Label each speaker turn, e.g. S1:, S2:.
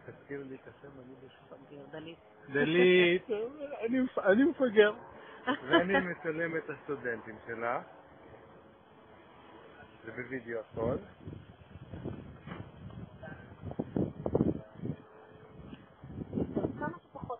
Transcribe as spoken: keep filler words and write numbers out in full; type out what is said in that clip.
S1: תזכיר לי את השם, אני בשביל.
S2: דלית.
S1: דלית, אני, אני מפגר. ואני מצלם את הסטודנטים שלה. זה בווידאו הכל.